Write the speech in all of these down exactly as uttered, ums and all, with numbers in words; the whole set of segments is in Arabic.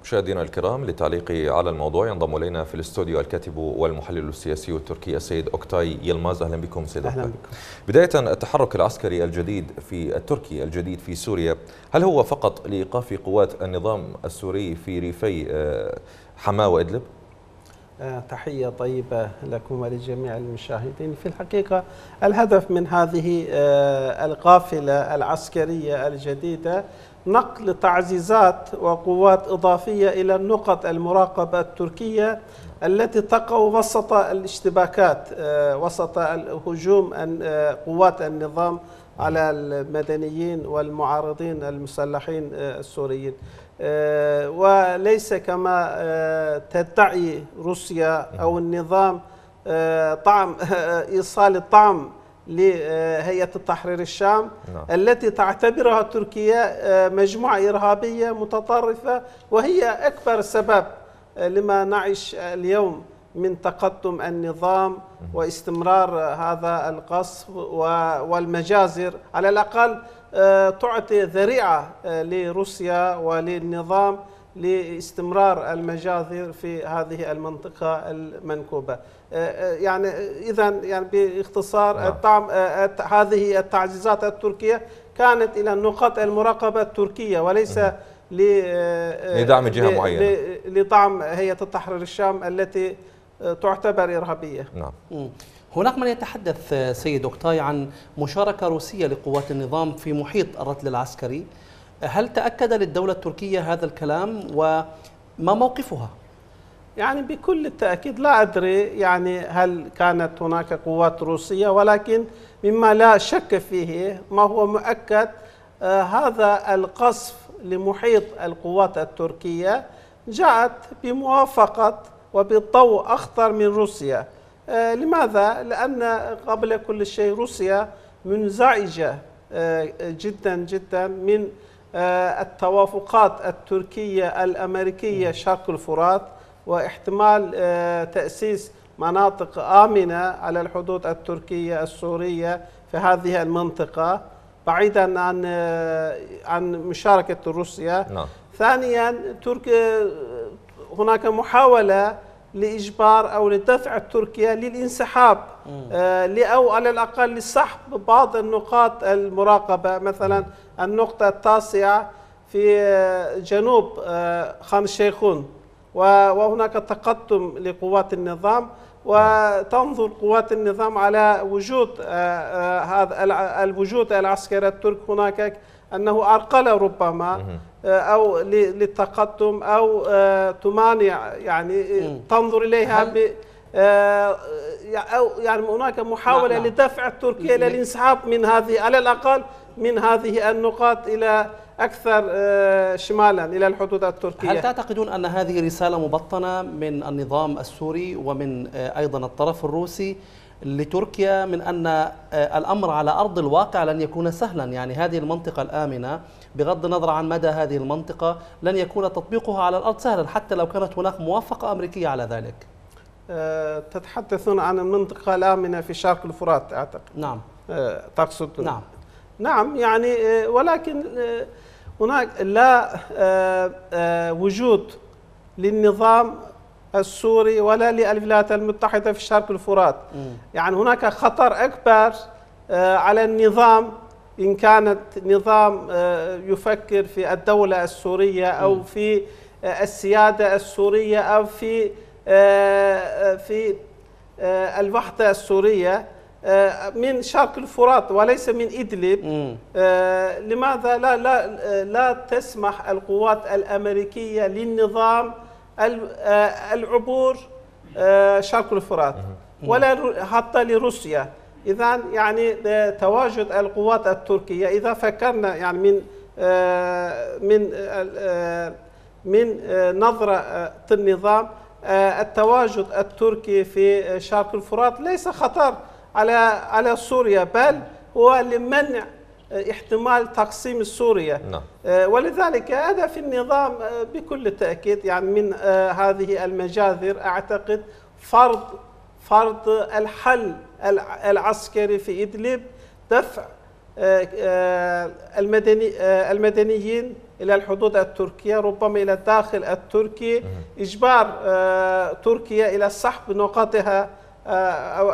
مشاهدينا الكرام، للتعليق على الموضوع ينضم الينا في الاستوديو الكاتب والمحلل السياسي التركي السيد اوكتاي يلماز. اهلا بكم سيد اوكتاي. أهلا بكم. بداية، التحرك العسكري الجديد في التركي الجديد في سوريا، هل هو فقط لإيقاف قوات النظام السوري في ريفي حماة وإدلب؟ تحية طيبة لكم ولجميع المشاهدين. في الحقيقة الهدف من هذه القافلة العسكرية الجديدة نقل تعزيزات وقوات إضافية إلى النقط المراقبة التركية التي تقع وسط الاشتباكات، وسط هجوم قوات النظام على المدنيين والمعارضين المسلحين السوريين، وليس كما تدعي روسيا أو النظام طعم إيصال الطعم لهيئة التحرير الشام التي تعتبرها تركيا مجموعة إرهابية متطرفة، وهي أكبر سبب لما نعيش اليوم من تقدم النظام واستمرار هذا القصف والمجازر. على الأقل تعطي ذريعة لروسيا وللنظام لاستمرار المجازر في هذه المنطقة المنكوبة. يعني إذا يعني باختصار الطعم هذه التعزيزات التركية كانت إلى نقاط المراقبة التركية وليس لدعم جهة معينة، لدعم هيئة التحرير الشام التي تعتبر إرهابية. نعم. هناك من يتحدث سيد اوكتاي عن مشاركة روسية لقوات النظام في محيط الرتل العسكري، هل تأكد للدولة التركية هذا الكلام وما موقفها؟ يعني بكل التأكيد لا أدري يعني هل كانت هناك قوات روسية، ولكن مما لا شك فيه ما هو مؤكد آه هذا القصف لمحيط القوات التركية جاءت بموافقة وبالضوء أخطر من روسيا. آه لماذا؟ لأن قبل كل شيء روسيا منزعجة آه جدا جدا من آه التوافقات التركية الأمريكية شرق الفرات، واحتمال آه تأسيس مناطق آمنة على الحدود التركية السورية في هذه المنطقة بعيدا عن آه عن مشاركة روسيا. نعم. ثانيا تركيا هناك محاولة لإجبار أو لدفع تركيا للانسحاب آه أو على الأقل لسحب بعض النقاط المراقبة، مثلا النقطة التاسعة في آه جنوب آه خان الشيخون، وهناك تقدم لقوات النظام، وتنظر قوات النظام على وجود آه هذا الوجود العسكري التركي هناك أنه أرقل ربما أو للتقدم أو تمانع، يعني تنظر إليها ب أو يعني هناك محاولة نعم. لدفع تركيا إلى الانسحاب من هذه على الأقل من هذه النقاط إلى أكثر شمالا إلى الحدود التركية. هل تعتقدون أن هذه رسالة مبطنة من النظام السوري ومن أيضا الطرف الروسي لتركيا من أن الأمر على أرض الواقع لن يكون سهلا؟ يعني هذه المنطقة الآمنة بغض النظر عن مدى هذه المنطقة لن يكون تطبيقها على الأرض سهلا حتى لو كانت هناك موافقة أمريكية على ذلك. أه تتحدثون عن المنطقة الآمنة في شرق الفرات أعتقد. نعم. أه تقصد. نعم. نعم يعني أه ولكن أه هناك لا أه أه وجود للنظام السوري ولا للولايات المتحدة في شرق الفرات. م. يعني هناك خطر أكبر على النظام إن كانت نظام يفكر في الدولة السورية أو م. في السيادة السورية أو في في الوحدة السورية من شرق الفرات وليس من إدلب. م. لماذا لا لا لا تسمح القوات الأمريكية للنظام العبور شرق الفرات ولا حتى لروسيا؟ إذا يعني تواجد القوات التركية إذا فكرنا يعني من من من نظرة النظام التواجد التركي في شرق الفرات ليس خطر على على سوريا، بل هو لمنع احتمال تقسيم سوريا. نعم. ولذلك هدف النظام بكل تأكيد يعني من هذه المجازر أعتقد فرض فرض الحل العسكري في إدلب، دفع المدني المدنيين إلى الحدود التركية، ربما إلى الداخل التركي، إجبار تركيا إلى سحب نقاطها أو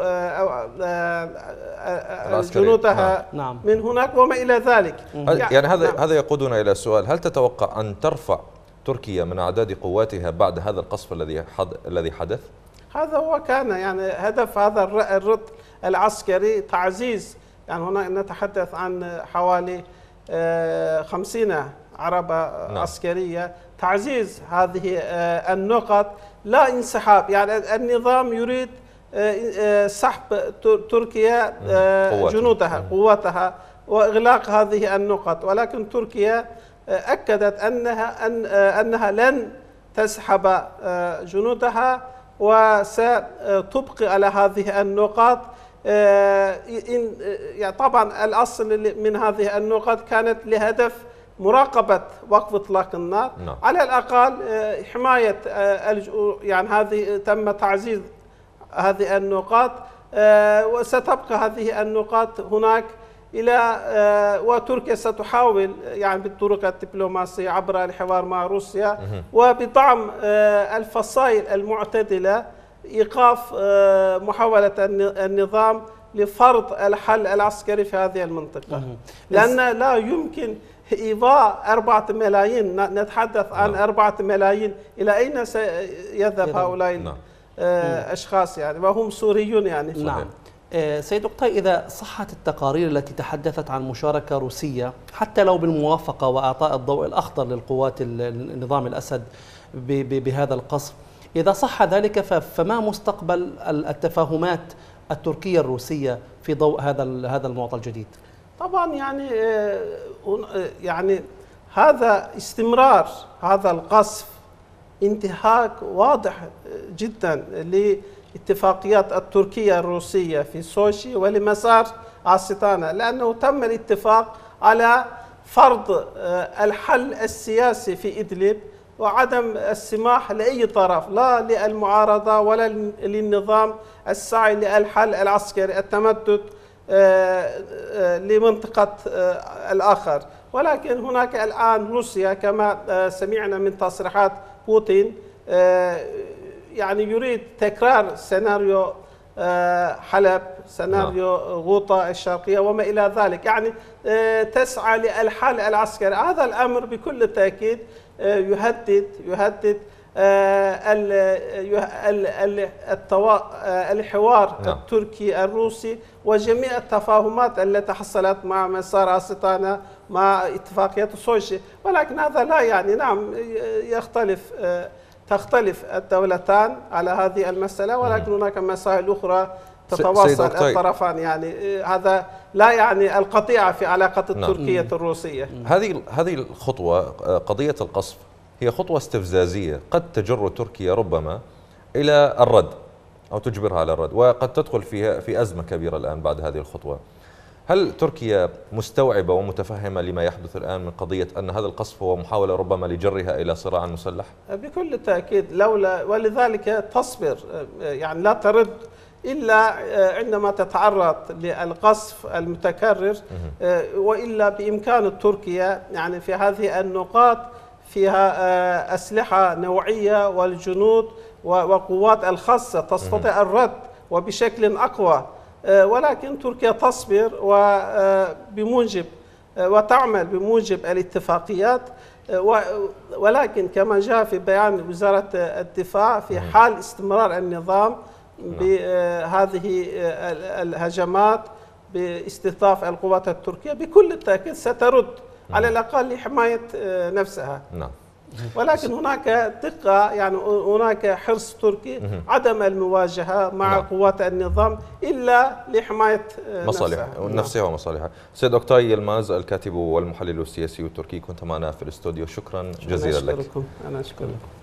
أو جنودها نعم. من هناك وما إلى ذلك. يعني هذا نعم. هذا يقودنا إلى سؤال: هل تتوقع أن ترفع تركيا من أعداد قواتها بعد هذا القصف الذي الذي حدث؟ هذا هو كان يعني هدف هذا الرد العسكري، تعزيز، يعني هنا نتحدث عن حوالي خمسين عربة نعم. عسكرية، تعزيز هذه النقط، لا انسحاب. يعني النظام يريد سحب تركيا جنودها قواتها وإغلاق هذه النقط، ولكن تركيا أكدت أنها أن أنها لن تسحب جنودها وستبقي على هذه النقاط. يعني طبعا الأصل من هذه النقاط كانت لهدف مراقبة وقف إطلاق النار no. على الأقل حماية، يعني هذه تم تعزيز هذه النقاط، وستبقى هذه النقاط هناك إلى وتركيا ستحاول يعني بالطرق الدبلوماسية عبر الحوار مع روسيا وبدعم الفصائل المعتدلة إيقاف محاولة النظام لفرض الحل العسكري في هذه المنطقة، لأن لا يمكن إيضاء أربعة ملايين، نتحدث عن أربعة ملايين، إلى أين سيذهب هؤلاء الأشخاص يعني وهم سوريون يعني. نعم. سيد أوكتاي، إذا صحت التقارير التي تحدثت عن مشاركة روسية حتى لو بالموافقة وإعطاء الضوء الأخضر للقوات النظام الأسد بهذا القصف، إذا صح ذلك فما مستقبل التفاهمات التركية الروسية في ضوء هذا هذا المعطى الجديد؟ طبعا يعني يعني هذا استمرار هذا القصف انتهاك واضح جدا لاتفاقيات التركية الروسية في سوشي ولمسار أستانا، لأنه تم الاتفاق على فرض الحل السياسي في إدلب وعدم السماح لأي طرف، لا للمعارضة ولا للنظام السعي للحل العسكري، التمدد لمنطقة الآخر. ولكن هناك الآن روسيا كما سمعنا من تصريحات بوتين يعني يريد تكرار سيناريو حلب، سيناريو غوطة الشرقية وما إلى ذلك، يعني تسعى للحل العسكري. هذا الأمر بكل تأكيد يهدد يهدد الحوار التركي الروسي وجميع التفاهمات التي حصلت مع مسار أستانا مع اتفاقية سوشي. ولكن هذا لا يعني نعم يختلف تختلف الدولتان على هذه المسألة، ولكن هناك مسائل أخرى تتواصل الطرفان، يعني هذا لا يعني القطيعة في علاقة التركية الروسية. هذه هذه الخطوة، قضية القصف، هي خطوة استفزازية قد تجر تركيا ربما إلى الرد أو تجبرها على الرد، وقد تدخل فيها في أزمة كبيرة الآن بعد هذه الخطوة. هل تركيا مستوعبة ومتفهمة لما يحدث الآن من قضية أن هذا القصف هو محاولة ربما لجرها إلى صراع مسلح؟ بكل تأكيد، لولا ولذلك تصبر، يعني لا ترد إلا عندما تتعرض للقصف المتكرر، وإلا بإمكان تركيا يعني في هذه النقاط فيها أسلحة نوعية والجنود وقوات الخاصة تستطيع الرد وبشكل أقوى، ولكن تركيا تصبر وبموجب وتعمل بموجب الاتفاقيات. ولكن كما جاء في بيان وزارة الدفاع، في حال استمرار النظام بهذه الهجمات باستهداف القوات التركية بكل تأكيد سترد على الأقل لحماية نفسها. نعم. ولكن هناك دقة، يعني هناك حرص تركي عدم المواجهة مع نعم. قوات النظام إلا لحماية مصالح نفسها ومصالحها. سيد أوكتاي يلماز، الكاتب والمحلل السياسي التركي، كنت معنا في الاستوديو، شكرا جزيلا لك. أنا أشكركم.